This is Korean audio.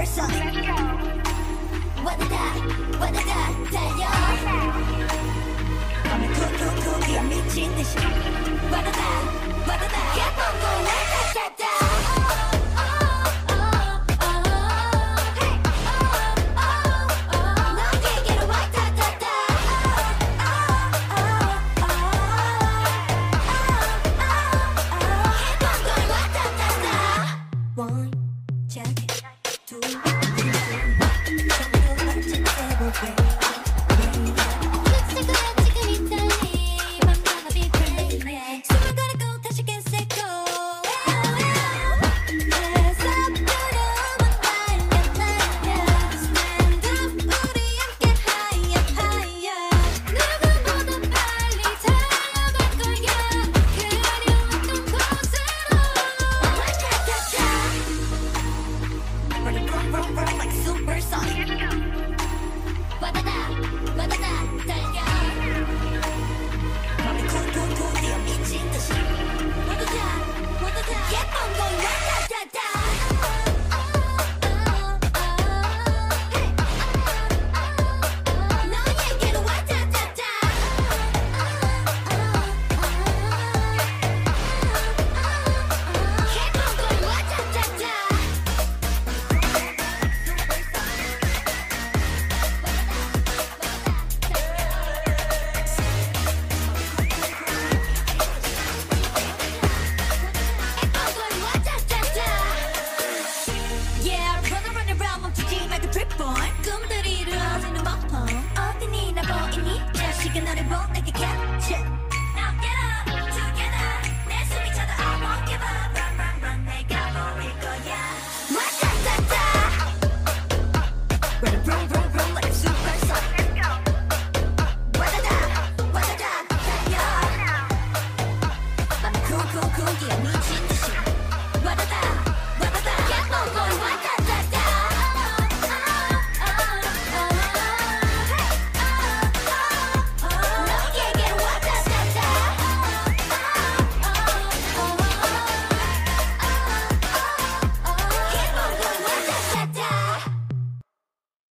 supersonic. 와다다 달려. 밤에 쿵쿵쿵 뛰어 미친 듯이. 와다다 Keep on going 와다다다. One, check it, two, like supersonic. 와다다 달려. 밤에 쿵쿵쿵 뛰어 미친 듯이. 와다다 Keep on going 와다다다. 너에게로 와다다다. Keep on going 와다다다. 꿈들이 이루어지는 멍펑 어디니 나 보이니 자식은 너를 보내게 capture. Now get up together 내 숨이 차도 I won't give up run run run 내가 보일 거야. 와다다다 Run run run run like a supersonic. 와다다 달려. 밤에 쿵쿵쿵 뛰어 미친 듯이. 와다다